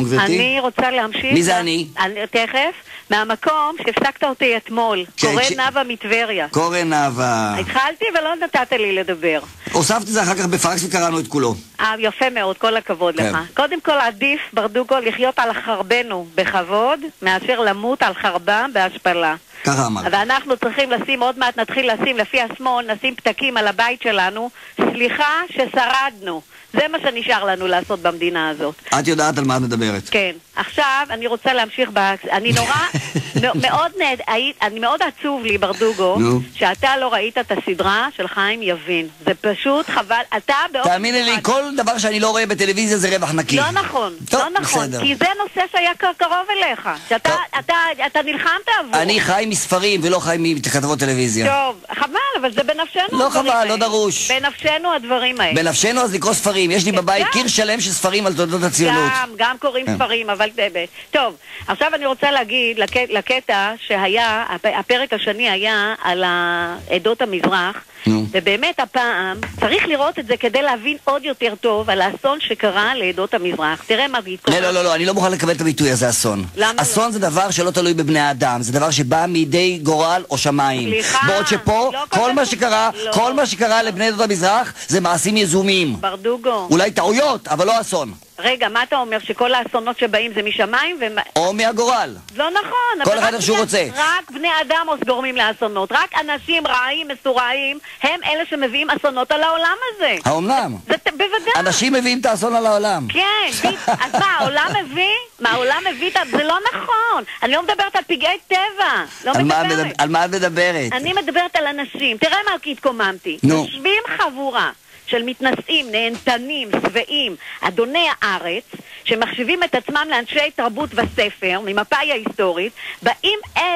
גברתי? אני רוצה להמשיך. מי זה אני? תכף, מהמקום שהפסקת אותי אתמול. קורא נאווה מטבריה. קורא נאווה. התחלתי ולא נתת לי לדבר. הוספתי זה אחר כך בפקס וקראנו את כולו. יפה מאוד, כל הכבוד לך. קודם כל עדיף, ברדוגו, לחיות על חרבנו בכבוד, מאשר למות על חרבם בהשפלה. ככה אמרת. ואנחנו צריכים לשים, עוד מעט נתחיל לשים, לפי השמאל, נשים פתקים על הבית שלנו, סליחה ששרדנו. זה מה שנשאר לנו לעשות במדינה הזאת. את יודעת על מה את מדברת. כן. עכשיו, אני רוצה להמשיך אני מאוד עצוב לי, ברדוגו, שאתה לא ראית את הסדרה של חיים יבין. זה פשוט חבל. תאמיני לי, כל דבר שאני לא רואה בטלוויזיה זה רווח נקי. לא נכון, לא נכון. כי זה נושא שהיה קרוב אליך. שאתה נלחמת עבור. אני חי מספרים ולא חי מכתבות טלוויזיה. טוב, חבל, אבל זה בנפשנו. לא חבל, לא דרוש. בנפשנו הדברים האלה. בנפשנו אז לקרוא ספרים. יש לי בבית קיר שלם של ספרים על תולדות הציונות. גם קוראים ספרים, אבל... טוב, עכשיו אני רוצה להגיד לקטע שהיה, הפרק השני היה על עדות המזרח, ובאמת הפעם צריך לראות את זה כדי להבין עוד יותר טוב על האסון שקרה לעדות המזרח. תראה מה קורה. לא, אני לא מוכן לקבל את הביטוי הזה, אסון. אסון זה דבר שלא תלוי בבני האדם, זה דבר שבא מידי גורל או שמיים. בעוד שפה, כל מה שקרה לבני עדות המזרח זה מעשים יזומים. ברדוגו. אולי טעויות, אבל לא אסון. רגע, מה אתה אומר? שכל האסונות שבאים זה משמיים? או מהגורל. לא נכון. כל אחד איך שהוא רוצה. רק בני אדם גורמים לאסונות. רק אנשים רעים, מסורעים, הם אלה שמביאים אסונות על העולם הזה. האומנם? בוודאי. אנשים מביאים את האסון על העולם. כן. אז מה, העולם מביא? העולם מביא? זה לא נכון. אני לא מדברת על פגעי טבע. על מה את מדברת? אני מדברת על אנשים. תראה מה התקוממתי. יושבים חבורה של מתנשאים, נהנתנים, שבעים, אדוני הארץ, שמחשיבים את עצמם לאנשי תרבות וספר, ממפאי ההיסטורית, באים אל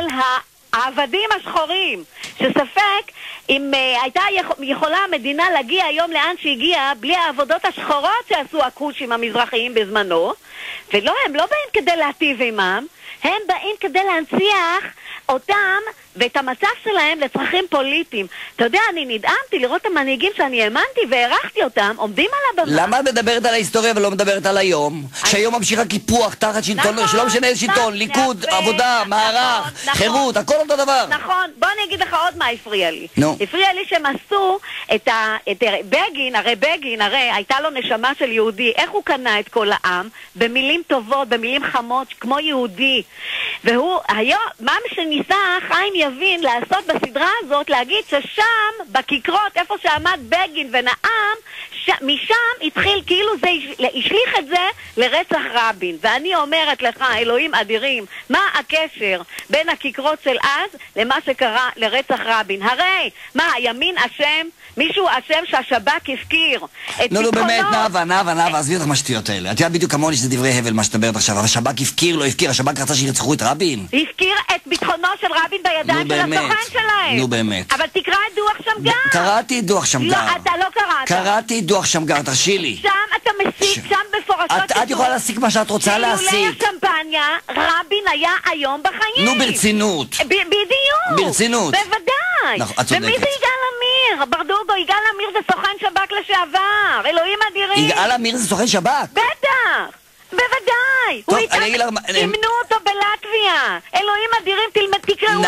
העבדים השחורים, שספק אם הייתה יכולה המדינה להגיע היום לאן שהגיעה בלי העבודות השחורות שעשו הכושים המזרחיים בזמנו, ולא, הם לא באים כדי להטיב עמם, הם באים כדי להנציח אותם ואת המצב שלהם לצרכים פוליטיים. אתה יודע, אני נדהמתי לראות את המנהיגים שאני האמנתי והערכתי אותם, עומדים על הבמה. למה את מדברת על ההיסטוריה ולא מדברת על היום? שהיום ממשיך הקיפוח תחת שלטון, שלא משנה איזה שלטון, ליכוד, עבודה, מערך, חירות, הכל אותו דבר. נכון, בוא אני אגיד לך עוד מה הפריע לי. הפריע לי שהם עשו את בגין, הרי הייתה לו נשמה של יהודי, איך הוא קנה את כל העם? במילים טובות, במילים חמות, כמו יהודי. והוא, היום, מה שניסה חיים יבין לעשות בסדרה הזאת, להגיד ששם, בכיכרות, איפה שעמד בגין ונאם, משם התחיל, כאילו זה השליך את זה לרצח רבין. ואני אומרת לך, אלוהים אדירים, מה הקשר בין הכיכרות של אז למה שקרה לרצח רבין? הרי, מה, הימין אשם? מישהו אשם שהשב"כ הפקיר את לא, באמת, נאווה, עזבי אותך מהשטויות האלה. את יודעת בדיוק כמוני שזה דברי הבל מה שתדברת עכשיו, אבל השב"כ הפקיר, לא הפקיר, השב"כ רצה שירצחו את רבין. הפקיר את ביטחונו של רבין בידיים של הסוכן שלהם. נו באמת. אבל תקרא את דוח שמגר. קראתי את דוח שמגר. לא, אתה לא קראת. קראתי את דוח שמגר, תרשי לי. שם אתה מסיק, שם בפורשות. את יכולה להסיק מה שאת רוצה להסיק. שאילולי השמפניה, רבין היה היום בחיים. נו, ברצינות. בדיוק. ברצינות. בוודאי. נכון, את צודקת. ומי זה יגאל עמיר? ברדוגו, יגאל עמיר זה סוכן שב"כ לשעבר. אלוהים אדירים. יגאל עמיר זה סוכן שב"כ? בטח. בוודאי. טוב, אימנו אותו בלטביה. אלוהים אדירים, תקראו.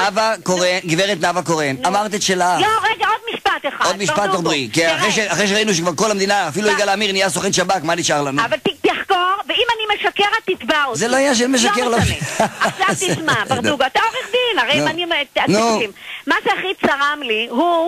גברת נאווה קורן, אמרת את שלה. לא, רגע, עוד משפט אחד. עוד משפט תאמרי, כי אחרי שראינו שכבר כל המדינה, אפילו יגאל עמיר נהיה סוכן שב"כ, מה נשאר לנו? אבל תחקור, ואם אני משקרת תתבע אותי. זה לא היה של משקר. לא משנה. עכשיו תשמע, ברדוגו, אתה עורך דין, הרי אם אני... מה שהכי צרם לי,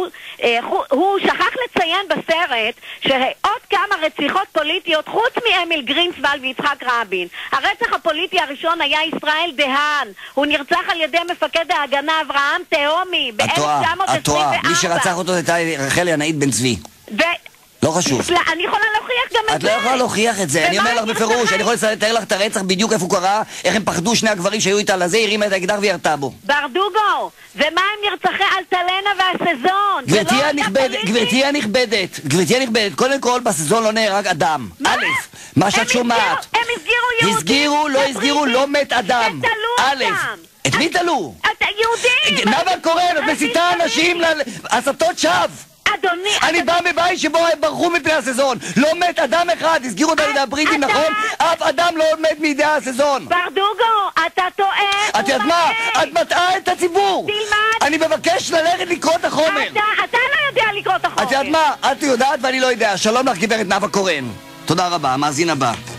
הוא שכח לציין בסרט שעוד כמה רציחות פוליטיות חוץ מאמיל גרינצוולד ויצחק רבין. הרצח הפוליטי הראשון היה ישראל דהן. הוא נרצח על ידי מפקד ההגנה אברהם תהומי ב-1924. את טועה, מי שרצח אותו הייתה רחל ינאית בן צבי. לא חשוב. אני יכולה להוכיח גם את זה. את לא יכולה להוכיח את זה, אני אומר לך בפירוש, אני יכול לתאר לך את הרצח בדיוק איפה הוא קרה, איך הם פחדו שני הגברים שהיו איתה לזה, הרימה את האקדח וירתה בו. ברדוגו, ומה הם נרצחי אלטלנה והסזון? גברתי הנכבדת, קודם כל בסזון לא נהרג אדם. א', מה שאת שומעת. הם הסגירו יהודים. הסגירו, לא מת אדם. א', את מי תלו? יהודים. נאווה קורן, את מסיתה אנשים להסתות שווא. אדוני... אני בא מבית שבו הם ברחו מפני הסזון. לא מת אדם אחד, הזכירו אותה לידי הבריטים, נכון? אף אדם לא מת מידי הסזון. ברדוגו, אתה טועה. את יודעת מה? את מטעה את הציבור. תלמד. אני מבקש ללכת לקרוא את החומר. אתה לא יודע לקרוא את החומר. את יודעת מה? את יודעת ואני לא יודע. שלום לך גברת נאוה קורן. תודה רבה, המאזין הבא.